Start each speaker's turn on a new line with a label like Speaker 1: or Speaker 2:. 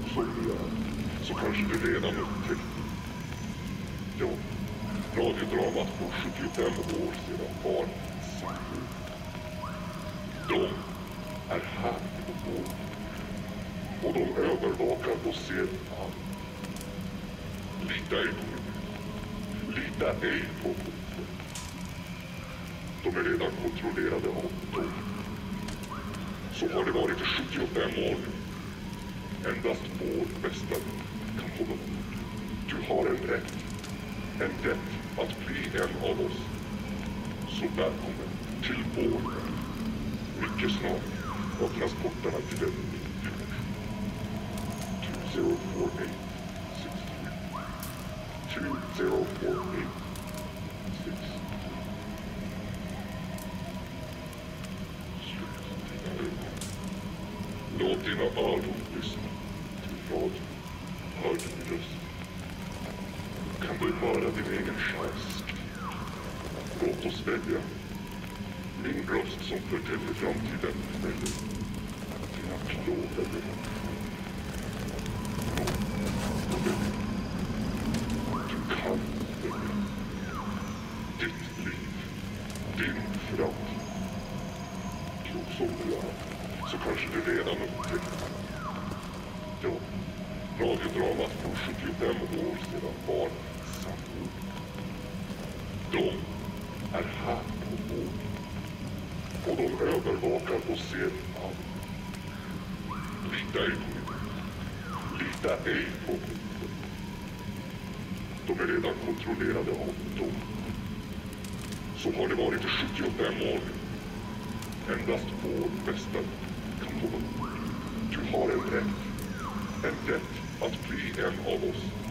Speaker 1: som du är, så kanske du redan upptäckt. Ja, radiodramat för 75 år sedan var sanning. De är här på vår. Och de övervakar och ser allt. Lita ej på mig. Lita ej på hoten. De är redan kontrollerade av dem. Så har det varit i 75 år nu. Endast vår bästa kan hålla ord. Du har en rätt. En rätt att bli en av oss. Så välkommen till vår värld. Mycket snart öppnas portarna till en ny dimension. 204863. Låt dina öron lyssna till radio. Hör du min röst? Kan du höra din egen själs skrik? Låt oss välja. Min röst som förtäller framtiden eller dina klådade. Du kan välja. Ditt liv. Din framtid. Klok som du är, så kanske du redan upptäckt. Ja, radiodramat för 75 år sedan var sanning. De är här på vår. Och de övervakar och ser allt. Lita ej på mig. Lita ej på hoten. De är redan kontrollerade av dem. Så har det varit i 75 år nu. Endast vår bästa kan hålla ord. Du har en rätt. En rätt att bli en av oss.